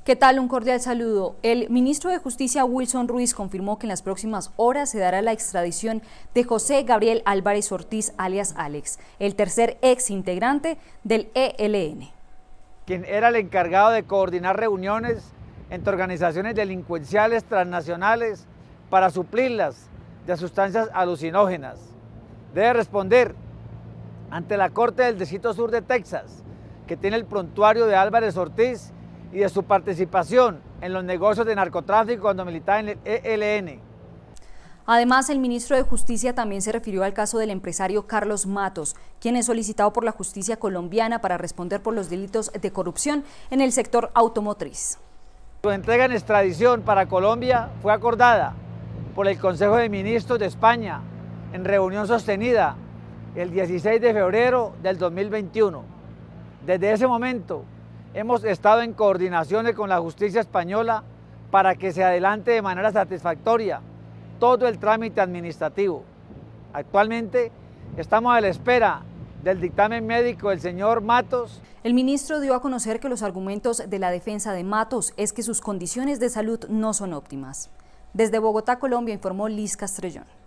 ¿Qué tal? Un cordial saludo. El ministro de Justicia, Wilson Ruiz, confirmó que en las próximas horas se dará la extradición de José Gabriel Álvarez Ortiz, alias Alex, el tercer ex integrante del ELN. Quien era el encargado de coordinar reuniones entre organizaciones delincuenciales transnacionales para suplirlas de sustancias alucinógenas. Debe responder ante la Corte del Distrito Sur de Texas, que tiene el prontuario de Álvarez Ortiz y de su participación en los negocios de narcotráfico cuando militaba en el ELN. Además, el ministro de Justicia también se refirió al caso del empresario Carlos Matos, quien es solicitado por la justicia colombiana para responder por los delitos de corrupción en el sector automotriz. Su entrega en extradición para Colombia fue acordada por el Consejo de Ministros de España en reunión sostenida el 16 de febrero del 2021. Desde ese momento hemos estado en coordinaciones con la justicia española para que se adelante de manera satisfactoria todo el trámite administrativo. Actualmente estamos a la espera del dictamen médico del señor Matos. El ministro dio a conocer que los argumentos de la defensa de Matos es que sus condiciones de salud no son óptimas. Desde Bogotá, Colombia, informó Liz Castrellón.